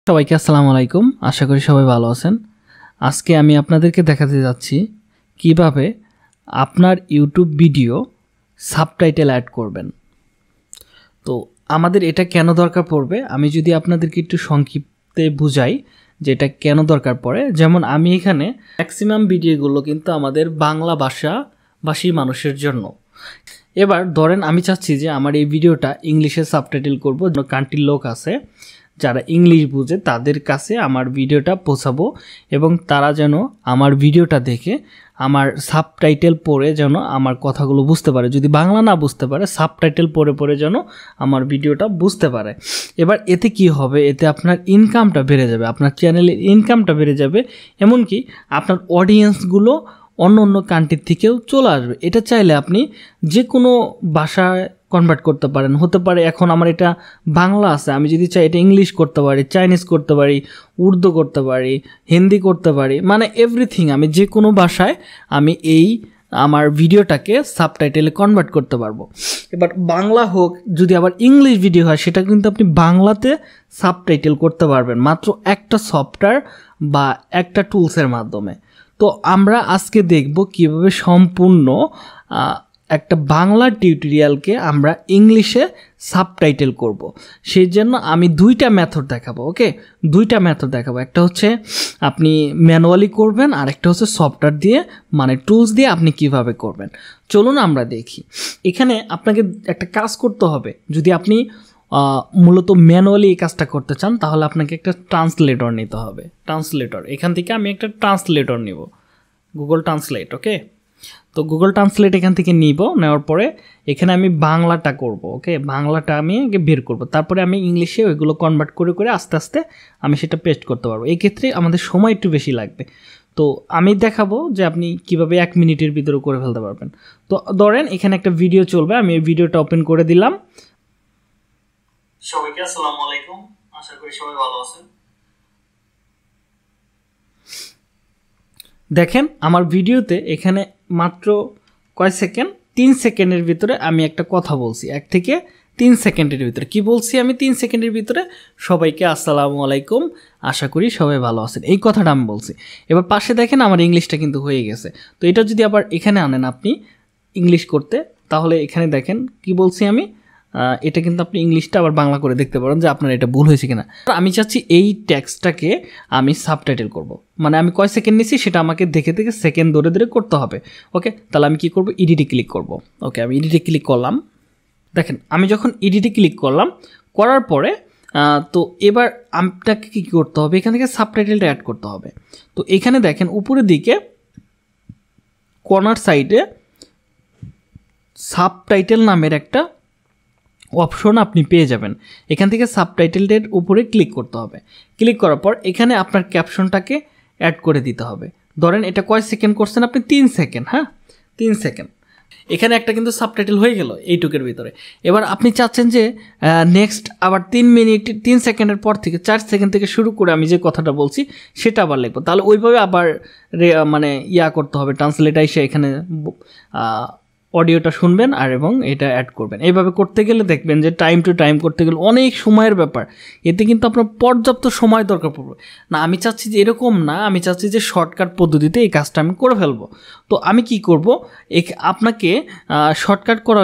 সবাইকে আসসালামু আলাইকুম। আশা করি সবাই ভালো আছেন। আজকে আমি আপনাদেরকে দেখাতে যাচ্ছি কিভাবে আপনার ইউটিউব ভিডিও সাবটাইটেল অ্যাড করবেন। তো আমাদের এটা কেন দরকার পড়বে, আমি যদি আপনাদেরকে একটু সংক্ষিপ্তে বুঝাই যে এটা কেন দরকার পড়ে। যেমন আমি এখানে ম্যাক্সিমাম ভিডিওগুলো কিন্তু আমাদের বাংলা ভাষী মানুষের জন্য। এবার ধরেন আমি চাচ্ছি যে আমার এই ভিডিওটা ইংলিশে সাবটাইটেল করব, কান্ট্রির লোক আছে যারা ইংলিশ বুঝে তাদের কাছে আমার ভিডিওটা পৌঁছাবো এবং তারা যেন আমার ভিডিওটা দেখে আমার সাবটাইটেল পড়ে যেন আমার কথাগুলো বুঝতে পারে। যদি বাংলা না বুঝতে পারে সাবটাইটেল পড়ে যেন আমার ভিডিওটা বুঝতে পারে। এবার এতে কি হবে, এতে আপনার ইনকামটা বেড়ে যাবে, আপনার চ্যানেলের ইনকামটা বেড়ে যাবে, এমনকি আপনার অডিয়েন্সগুলো অন্য কান্ট্রির থেকেও চলে আসবে। এটা চাইলে আপনি যে কোনো ভাষায় কনভার্ট করতে পারেন। হতে পারে এখন আমার এটা বাংলা আছে, আমি যদি চাই এটা ইংলিশ করতে পারি, চাইনিজ করতে পারি, উর্দু করতে পারি, হিন্দি করতে পারি, মানে এভরিথিং আমি যে কোনো ভাষায় আমি এই আমার ভিডিওটাকে সাবটাইটেলে কনভার্ট করতে পারবো। এবার বাংলা হোক, যদি আবার ইংলিশ ভিডিও হয় সেটা কিন্তু আপনি বাংলাতে সাবটাইটেল করতে পারবেন মাত্র একটা সফটওয়্যার বা একটা টুলসের মাধ্যমে। তো আমরা আজকে দেখব কিভাবে সম্পূর্ণ একটা বাংলা টিউটোরিয়ালকে আমরা ইংলিশে সাবটাইটেল করব। সেই জন্য আমি দুইটা মেথড দেখাবো। ওকে, দুইটা মেথড দেখাবো। একটা হচ্ছে আপনি ম্যানুয়ালি করবেন, আর একটা হচ্ছে সফটওয়্যার দিয়ে মানে টুলস দিয়ে আপনি কিভাবে করবেন। চলুন আমরা দেখি। এখানে আপনাকে একটা কাজ করতে হবে। যদি আপনি মূলত ম্যানুয়ালি এই কাজটা করতে চান তাহলে আপনাকে একটা ট্রান্সলেটর নিতে হবে। ট্রান্সলেটর, এখান থেকে আমি একটা ট্রান্সলেটর নিব, গুগল ট্রান্সলেট। ওকে, তো গুগল ট্রান্সলেট এখান থেকে নেওয়ার পরে এখানে আমি বাংলাটা করব। ওকে, বাংলাটা আমি বের করব, তারপরে আমি ইংলিশে ওইগুলো কনভার্ট করে আস্তে আস্তে আমি সেটা পেস্ট করতে পারবো। এই ক্ষেত্রে আমাদের সময় একটু বেশি লাগবে। তো আমি দেখাবো যে আপনি কিভাবে 1 মিনিটের ভিতরে করে ফেলতে পারবেন। তো ধরেন এখানে একটা ভিডিও চলবে, আমি এই ভিডিওটা ওপেন করে দিলাম। সবাইকে আসসালামু আলাইকুম, আশা করি সবাই ভালো আছেন। দেখেন আমার ভিডিওতে এখানে মাত্র কয় সেকেন্ড, 3 সেকেন্ডের ভিতরে আমি একটা কথা বলছি। 1 থেকে 3 সেকেন্ডের ভিতরে কি বলছি আমি? 3 সেকেন্ডের ভিতরে সবাইকে আসসালামু আলাইকুম, আশা করি সবাই ভালো আছেন, এই কথাটা আমি বলছি। এবার পাশে দেখেন আমার ইংলিশটা কিন্তু হয়ে গেছে। তো এটা যদি আবার এখানে আনেন আপনি ইংলিশ করতে, তাহলে এখানে দেখেন কি বলছি আমি। এটা কিন্তু আপনি ইংলিশটা আবার বাংলা করে দেখতে পারেন যে আপনার এটা ভুল হয়েছে কিনা। আমি চাচ্ছি এই টেক্সটটাকে আমি সাবটাইটেল করব, মানে আমি কয় সেকেন্ড নিছি সেটা আমাকে দেখে সেকেন্ড ধরে করতে হবে। ওকে, তাহলে আমি কি করব, এডিটে ক্লিক করব। ওকে, আমি এডিটে ক্লিক করলাম। দেখেন আমি যখন এডিটে ক্লিক করলাম, করার পরে তো এবার আপনাকে কী করতে হবে, এখান থেকে সাবটাইটেলটা অ্যাড করতে হবে। তো এখানে দেখেন উপরের দিকে কর্নার সাইডে সাবটাইটেল নামের একটা অপশন আপনি পেয়ে যাবেন। এখান থেকে সাবটাইটেলের উপরে ক্লিক করতে হবে। ক্লিক করার পর এখানে আপনার ক্যাপশনটাকে অ্যাড করে দিতে হবে। ধরেন এটা কয় সেকেন্ড করছেন আপনি? 3 সেকেন্ড। হ্যাঁ, 3 সেকেন্ড। এখানে একটা কিন্তু সাবটাইটেল হয়ে গেল এইটুকের ভিতরে। এবার আপনি চাচ্ছেন যে নেক্সট আবার 3 মিনিট 3 সেকেন্ডের পর থেকে 4 সেকেন্ড থেকে শুরু করে আমি যে কথাটা বলছি সেটা আবার লিখবো। তাহলে ওইভাবে আবার মানে করতে হবে, ট্রান্সলেট এসে এখানে অডিওটা শুনবেন আর এবং এটা অ্যাড করবেন। এইভাবে করতে গেলে দেখবেন যে টাইম টু টাইম করতে গেলে অনেক সময়ের ব্যাপার। এতে কিন্তু আপনার পর্যাপ্ত সময় দরকার পড়বে না। আমি চাচ্ছি যে এরকম না, আমি চাচ্ছি যে শর্টকাট পদ্ধতিতে এই কাজটা আমি করে ফেলবো। তো আমি কি করব, আপনাকে শর্টকাট করার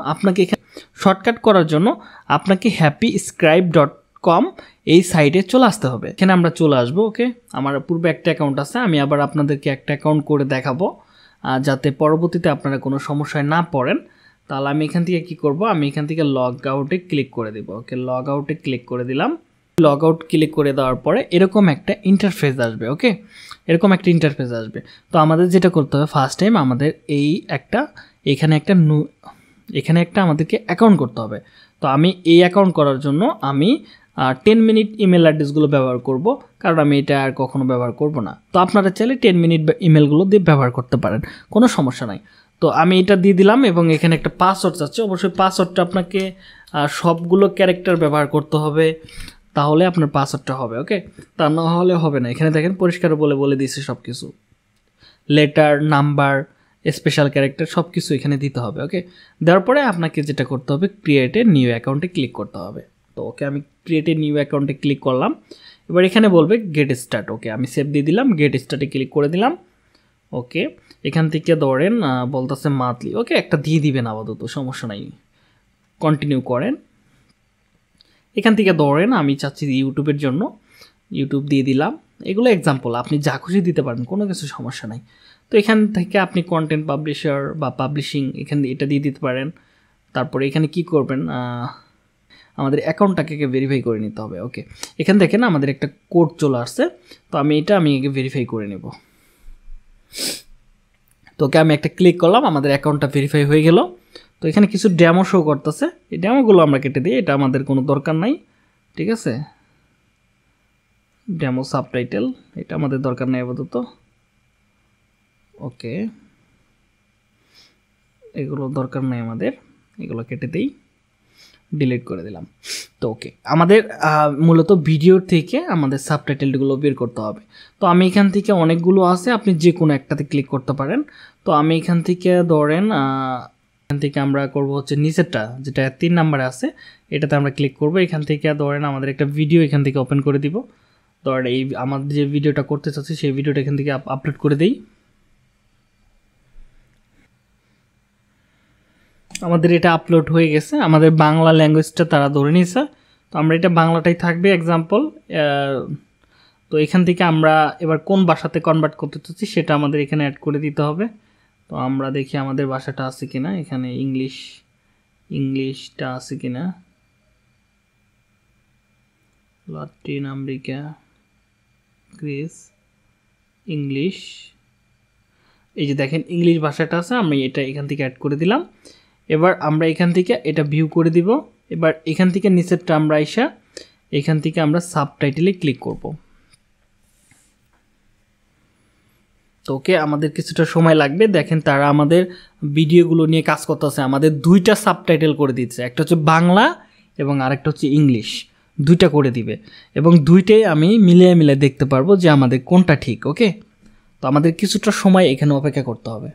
জন্য আপনাকে happyscribe.com এই সাইটে চলে আসতে হবে। এখানে আমরা চলে আসবো। ওকে, আমার পূর্বে একটা অ্যাকাউন্ট আছে, আমি আবার আপনাদেরকে একটা অ্যাকাউন্ট করে দেখাবো যাতে পরবর্তীতে আপনারা কোনো সমস্যায় না পড়েন। তাহলে আমি এখান থেকে কি করব, আমি এখান থেকে লগ আউটে ক্লিক করে দেব। ওকে, লগ আউটে ক্লিক করে দিলাম। লগ আউট ক্লিক করে দেওয়ার পরে এরকম একটা ইন্টারফেস আসবে। ওকে, এরকম একটা ইন্টারফেস আসবে। তো আমাদের যেটা করতে হবে, ফার্স্ট টাইম আমাদের এখানে একটা আমাদেরকে অ্যাকাউন্ট করতে হবে। তো আমি এই অ্যাকাউন্ট করার জন্য আমি 10 মিনিট ইমেল অ্যাড্রেসগুলো ব্যবহার করব, কারণ আমি এটা আর কখনো ব্যবহার করব না। তো আপনারা চাইলে 10 মিনিট ইমেলগুলো দিয়ে ব্যবহার করতে পারেন, কোনো সমস্যা নাই। তো আমি এটা দিয়ে দিলাম এবং এখানে একটা পাসওয়ার্ড চাচ্ছে। অবশ্যই পাসওয়ার্ডটা আপনাকে সবগুলো ক্যারেক্টার ব্যবহার করতে হবে, তাহলে আপনার পাসওয়ার্ডটা হবে। ওকে, তা না হলে হবে না। এখানে দেখেন পরিষ্কার বলে দিয়েছে সব কিছু, লেটার, নাম্বার, স্পেশাল ক্যারেক্টার সব কিছু এখানে দিতে হবে। ওকে, দেওয়ার পরে আপনাকে যেটা করতে হবে, ক্রিয়েট এ নিউ অ্যাকাউন্টে ক্লিক করতে হবে। তো ওকে, আমি ক্রিয়েট এ নিউ অ্যাকাউন্টে ক্লিক করলাম এবার এখানে বলবে গেট স্টার্ট। ওকে, আমি সেভ দিয়ে দিলাম, গেট স্টার্টে ক্লিক করে দিলাম। ওকে, এখান থেকে ধরেন বলতেছে মান্থলি। ওকে, একটা দিয়ে দিবেন আপাতত, সমস্যা নাই, কন্টিনিউ করেন। এখান থেকে ধরেন আমি চাচ্ছি ইউটিউবের জন্য, ইউটিউব দিয়ে দিলাম। এগুলো এক্সাম্পল, আপনি যা খুশি দিতে পারবেন, কোনো কিছু সমস্যা নাই। তো এখান থেকে আপনি কন্টেন্ট পাবলিশার বা পাবলিশিং এখানে এটা দিয়ে দিতে পারেন। তারপরে এখানে কি করবেন, আমাদের অ্যাকাউন্টটাকে ভেরিফাই করে নিতে হবে। ওকে, এখান থেকে না আমাদের একটা কোড চলে আসছে, তো আমি আগে ভেরিফাই করে নেব। তো ওকে, আমি একটা ক্লিক করলাম, আমাদের অ্যাকাউন্টটা ভেরিফাই হয়ে গেল। তো এখানে কিছু ডেমো শো করতেছে, এই ডেমোগুলো আমরা কেটে দিই, এটা আমাদের কোনো দরকার নাই। ঠিক আছে, ডেমো সাবটাইটেল এটা আমাদের দরকার নেই আপাতত। ওকে, এগুলো দরকার নেই আমাদের, এগুলো কেটে দিই, ডিলিট করে দিলাম। তো ওকে, আমাদের মূলত ভিডিওর থেকে আমাদের সাবটাইটেলগুলো বের করতে হবে। তো আমি এখান থেকে অনেকগুলো আছে, আপনি যে কোনো একটাতে ক্লিক করতে পারেন। তো আমি এখান থেকে ধরেন এখান থেকে আমরা করব হচ্ছে নিচেরটা, যেটা 3 নম্বরে আছে, এটাতে আমরা ক্লিক করব। এখান থেকে ধরেন আমাদের একটা ভিডিও এখান থেকে ওপেন করে দিব। ধরেন এই আমাদের যে ভিডিওটা করতে চাচ্ছি সেই ভিডিওটা এখান থেকে আপলোড করে দেই। আমাদের এটা আপলোড হয়ে গেছে, আমাদের বাংলা ল্যাঙ্গুয়েজটা তারা ধরে নিয়েছে। তো আমরা এটা বাংলাটাই থাকবে এক্সাম্পল। তো এখান থেকে আমরা এবার কোন ভাষাতে কনভার্ট করতে চাচ্ছি সেটা আমাদের এখানে অ্যাড করে দিতে হবে। তো আমরা দেখি আমাদের ভাষাটা আছে কিনা, এখানে ইংলিশটা আছে কিনা, লাতিন আমেরিকা, গ্রিস, ইংলিশ, এই যে দেখেন ইংলিশ ভাষাটা আছে, আমি এটা এখান থেকে অ্যাড করে দিলাম। এবার আমরা এখান থেকে এটা ভিউ করে দিব। এবার এখান থেকে নিচেরটা আমরা আইসা এখান থেকে আমরা সাবটাইটেলে ক্লিক করব। তো ওকে, আমাদের কিছুটা সময় লাগবে। দেখেন তারা আমাদের ভিডিওগুলো নিয়ে কাজ করতেছে, আমাদের 2টা সাবটাইটেল করে দিচ্ছে, একটা হচ্ছে বাংলা এবং আরেকটা হচ্ছে ইংলিশ, 2টা করে দিবে এবং 2টাই আমি মিলিয়ে দেখতে পারবো যে আমাদের কোনটা ঠিক। ওকে, তো আমাদের কিছুটা সময় এখানে অপেক্ষা করতে হবে।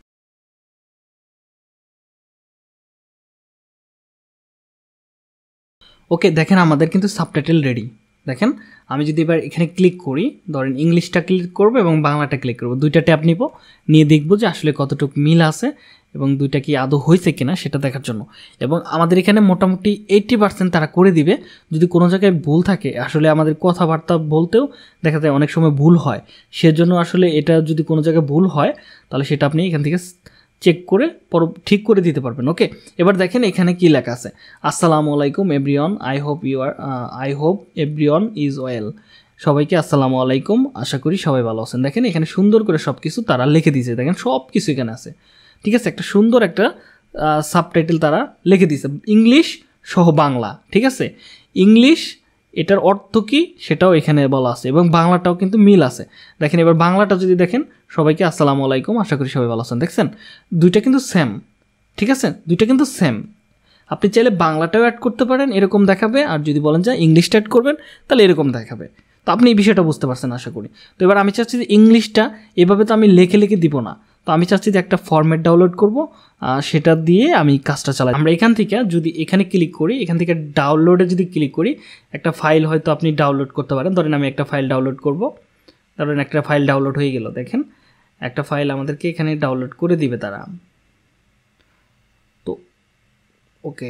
ওকে, দেখেন আমাদের কিন্তু সাবটাইটেল রেডি। দেখেন আমি যদি এবার এখানে ক্লিক করি, ধরেন ইংলিশটা ক্লিক করব এবং বাংলাটা ক্লিক করব, 2টা ট্যাব নিয়ে দেখব যে আসলে কতটুকু মিল আছে এবং 2টা কি আদৌ হয়েছে কিনা সেটা দেখার জন্য। এবং আমাদের এখানে মোটামুটি 80% তারা করে দিবে। যদি কোনো জায়গায় ভুল থাকে, আসলে আমাদের কথাবার্তা বলতেও দেখা যায় অনেক সময় ভুল হয়, সেজন্য আসলে এটা যদি কোনো জায়গায় ভুল হয় তাহলে সেটা আপনি এখান থেকে চেক করে ঠিক করে দিতে পারবেন। ওকে, এবার দেখেন এখানে কি লেখা আছে, আসসালামু আলাইকুম everyone, I hope everyone is well. সবাইকে আসসালামু আলাইকুম, আশা করি সবাই ভালো আছেন। দেখেন এখানে সুন্দর করে সব কিছু তারা লিখে দিয়েছে, দেখেন সব কিছু এখানে আছে। ঠিক আছে, একটা সুন্দর একটা সাবটাইটেল তারা লিখে দিয়েছে, ইংলিশ সহ বাংলা। ঠিক আছে, ইংলিশ এটার অর্থ কি সেটাও এখানে বলা আছে এবং বাংলাটাও কিন্তু মিল আছে। দেখেন এবার বাংলাটা যদি দেখেন, সবাইকে আসসালামু আলাইকুম, আশা করি সবাই ভালো আছেন। দেখছেন 2টা কিন্তু সেম। ঠিক আছে, 2টা কিন্তু সেম। আপনি চাইলে বাংলাটাও অ্যাড করতে পারেন, এরকম দেখাবে, আর যদি বলেন যে ইংলিশটা অ্যাড করবেন তাহলে এরকম দেখাবে। তো আপনি এই বিষয়টা বুঝতে পারছেন আশা করি। তো এবার আমি চাচ্ছি যে ইংলিশটা এভাবে তো আমি লিখে দিব না, তো আমি চাচ্ছি যে একটা ফরম্যাট ডাউনলোড করব, সেটা দিয়ে আমি কাজটা চালাই। আমরা এখান থেকে যদি এখানে ক্লিক করি, এখান থেকে ডাউনলোডে যদি ক্লিক করি, একটা ফাইল হয়তো আপনি ডাউনলোড করতে পারেন। ধরেন আমি একটা ফাইল ডাউনলোড করব, ধরেন একটা ফাইল ডাউনলোড হয়ে গেল। দেখেন একটা ফাইল আমাদেরকে এখানে ডাউনলোড করে দিবে তারা। তো ওকে,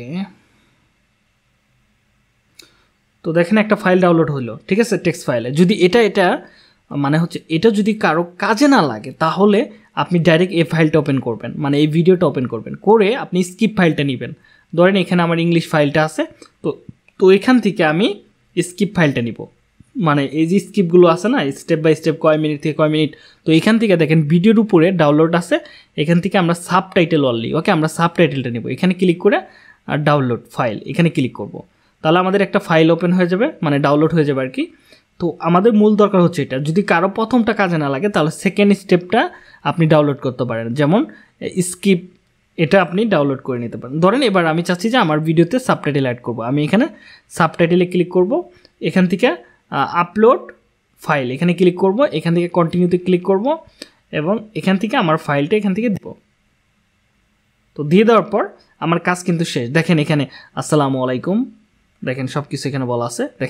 তো দেখেন একটা ফাইল ডাউনলোড হলো। ঠিক আছে, টেক্সট ফাইলে যদি এটা মানে হচ্ছে এটা যদি কারো কাজে না লাগে তাহলে আপনি ডাইরেক্ট এই ফাইলটা ওপেন করবেন, মানে এই ভিডিওটা ওপেন করবেন, করে আপনি স্কিপ ফাইলটা নেবেন। ধরেন এখানে আমার ইংলিশ ফাইলটা আছে, তো এখান থেকে আমি স্কিপ ফাইলটা নিব, মানে এই যে স্কিপগুলো আছে না, স্টেপ বাই স্টেপ কয় মিনিট থেকে কয় মিনিট। তো এখান থেকে দেখেন ভিডিওর উপরে ডাউনলোড আছে, এখান থেকে আমরা সাবটাইটেল অনলি। ওকে, আমরা সাবটাইটেলটা নেব, এখানে ক্লিক করে আর ডাউনলোড ফাইল এখানে ক্লিক করব, তাহলে আমাদের একটা ফাইল ওপেন হয়ে যাবে, মানে ডাউনলোড হয়ে যাবে আর কি। তো আমাদের মূল দরকার হচ্ছে এটা, যদি কারো প্রথমটা কাজে না লাগে তাহলে সেকেন্ড স্টেপটা আপনি ডাউনলোড করতে পারেন, যেমন স্কিপ, এটা আপনি ডাউনলোড করে নিতে পারেন। ধরেন এবার আমি চাচ্ছি যে আমার ভিডিওতে সাবটাইটেল অ্যাড করব, আমি এখানে সাবটাইটেলে ক্লিক করব, এখান থেকে আপলোড ফাইল এখানে ক্লিক করব, এখান থেকে কন্টিনিউতে ক্লিক করব এবং এখান থেকে আমার ফাইলটা এখান থেকে দেব। তো দিয়ে দেওয়ার পর আমার কাজ কিন্তু শেষ। দেখেন এখানে আসসালামু আলাইকুম, দেখেন সব কিছু এখানে বলা আছে। দেখেন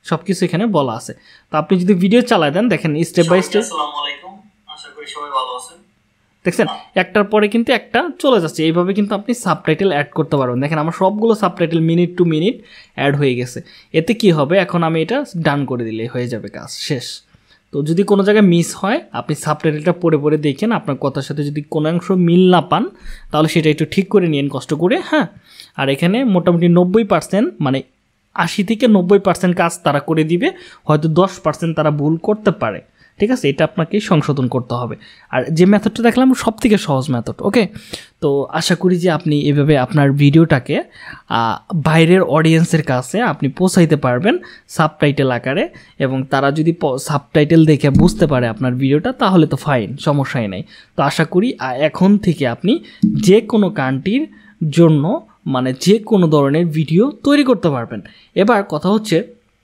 সব কিছু এখানে বলা আছে। তো আপনি যদি ভিডিও চালায় দেন দেখেন স্টেপ বাই স্টেপ, আসসালামু আলাইকুম, আশা করি সবাই ভালো আছেন। দেখছেন একটার পরে কিন্তু একটা চলে যাচ্ছে। এইভাবে কিন্তু আপনি সাবটাইটেল অ্যাড করতে পারবেন। দেখেন আমার সবগুলো subtitle minute to minute add হয়ে গেছে। এতে কি হবে, এখন আমি এটা ডান করে দিলে হয়ে যাবে, কাজ শেষ। তো যদি কোনো জায়গায় মিস হয় আপনি সাবটাইটেলটা পড়ে পড়ে দেখেন, আপনার কথার সাথে যদি কোনো অংশ মিল না পান তাহলে সেটা একটু ঠিক করে নিন কষ্ট করে, হ্যাঁ। আর এখানে মোটামুটি 90% মানে 80 থেকে 90% কাজ তারা করে দিবে, হয়তো 10% তারা ভুল করতে পারে, ঠিক আছে। এটা আপনাকে সংশোধন করতে হবে। আর যে মেথডটা দেখলাম সব থেকে সহজ মেথড, ওকে। তো আশা করি যে আপনি এভাবে আপনার ভিডিওটাকে বাইরের অডিয়েন্সের কাছে আপনি পৌঁছাইতে পারবেন সাবটাইটেল আকারে, এবং তারা যদি সাবটাইটেল দেখে বুঝতে পারে আপনার ভিডিওটা তাহলে তো ফাইন, সমস্যাই নেই। তো আশা করি এখন থেকে আপনি যে কোনো কান্ট্রির জন্য মানে যে কোনো ধরনের ভিডিও তৈরি করতে পারবেন। এবার কথা হচ্ছে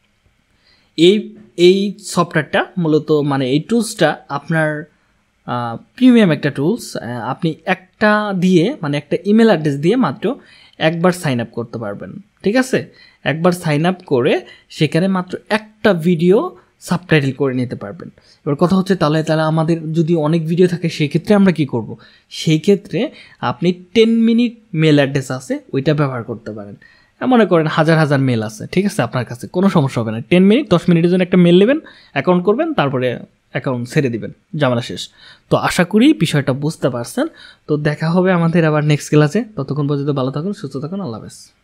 এই সফটওয়্যারটা মূলত মানে এই টুলসটা আপনার প্রিমিয়াম একটা টুলস। আপনি একটা দিয়ে মানে একটা ইমেল অ্যাড্রেস দিয়ে মাত্র একবার সাইন আপ করতে পারবেন, ঠিক আছে। একবার সাইন আপ করে সেখানে মাত্র একটা ভিডিও সাবটাইটেল করে নিতে পারবেন। এবার কথা হচ্ছে তাহলে আমাদের যদি অনেক ভিডিও থাকে সেই ক্ষেত্রে আমরা কি করব? সেই ক্ষেত্রে আপনি 10 মিনিট মেল অ্যাড্রেস আছে ওইটা ব্যবহার করতে পারেন। মনে করেন হাজার হাজার মেল আছে, ঠিক আছে, আপনার কাছে কোনো সমস্যা হবে না। 10 মিনিট 10 মিনিটের জন্য একটা মেল নেবেন, অ্যাকাউন্ট করবেন, তারপরে অ্যাকাউন্ট ছেড়ে দিবেন, ঝামেলা শেষ। তো আশা করি বিষয়টা বুঝতে পারছেন। তো দেখা হবে আমাদের আবার নেক্সট ক্লাসে। ততক্ষণ পর্যন্ত ভালো থাকুন, সুস্থ থাকুন, আল্লাহ হাফেজ।